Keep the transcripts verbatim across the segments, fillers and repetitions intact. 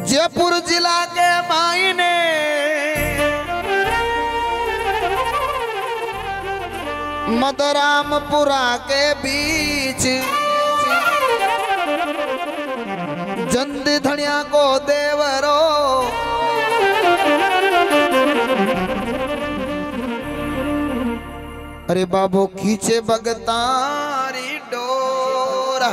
जयपुर जिला के मायने मदरामपुरा के बीच जंद धनिया को देवरो अरे बाबू खींचे बगतारी डोरा।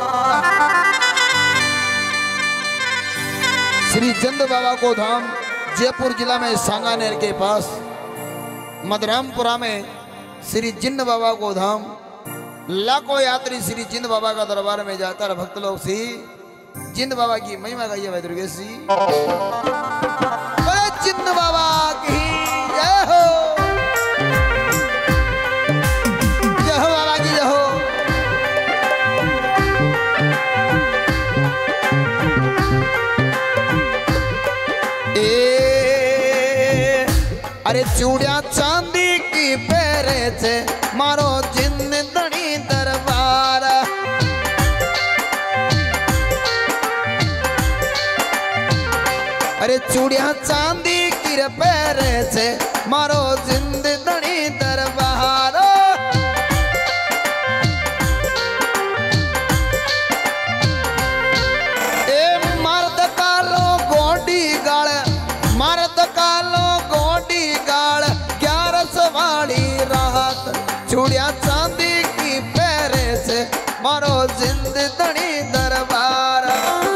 श्री चंद बाबा को धाम जयपुर जिला में सांगानेर के पास मदरामपुरा में श्री जिन्न बाबा को धाम। लाखों यात्री श्री जिन्न बाबा का दरबार में जाकर भक्त लोग श्री जिन्न बाबा की महिमा गाइए भाई दुर्गेश जी। जिन्न बाबा की जय हो, जय हो बाबा की जय हो। ए अरे चूड़िया चांदी की पैरे से मारो जिन्न धनी दरबार। अरे चूड़िया चांदी की पैरे से मारो जिंद धनी दरबार। ए मर्द कालो गोडी गाल, मर्द कालो गोडी गाल, ग्यारह सवाली रात चूड़िया चांदी की पैरे से मारो जिंद धनी दरबार।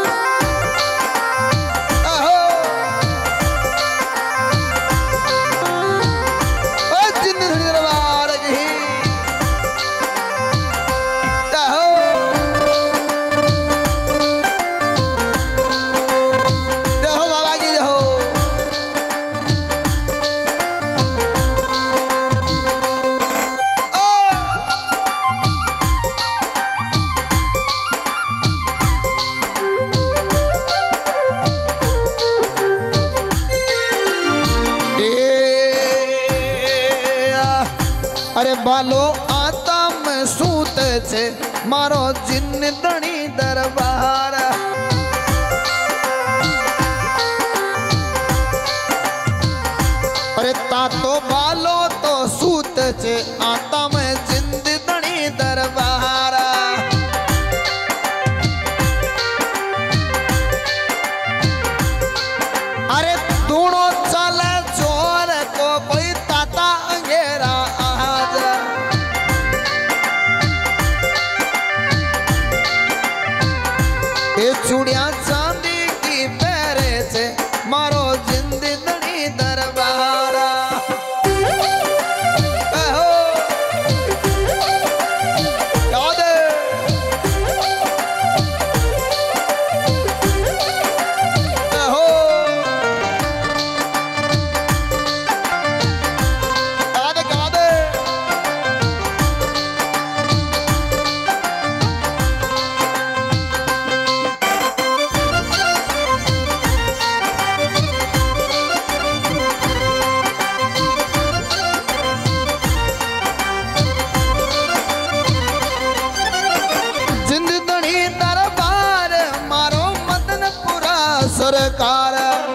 अरे बालो आता में सूत से मारो जिन्न धनी दरबार। अरे तातो बालो तो सूत से आता में जिंद धनी दरबार। अरे दोनों चले चोर को कोई ताता अंगेरा चूड़िया चांदी की पैरे से मारो जिंद धनी दरबार। याद सरकार।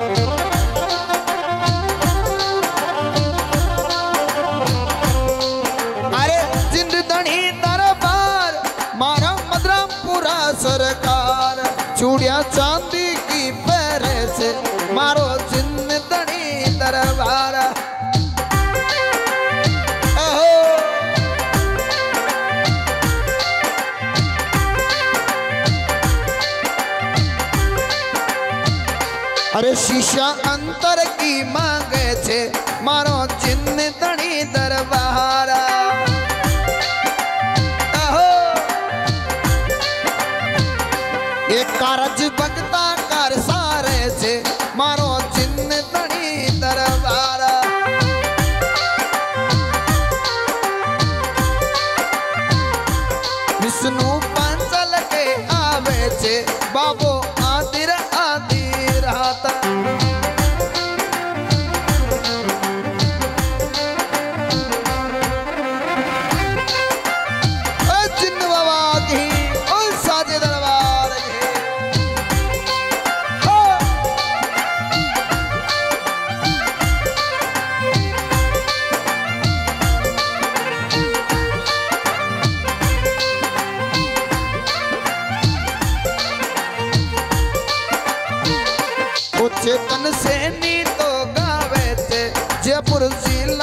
अरे जिंद धनी दरबार मारा मदरामपुरा सरकार। चूड़िया चांदी की पैरे से मारो जिंद धनी दरबार। अरे शीशा अंतर की मांगे छे मारो जिन्न धनी दरबार। एक कारज भगता कर सारे छे मारो जिन्न धनी दरबार। विष्णु पंचल के आवे छे बाबो आदिर आदि रहता। चेतन सैनी तो गावे थे जयपुर जिला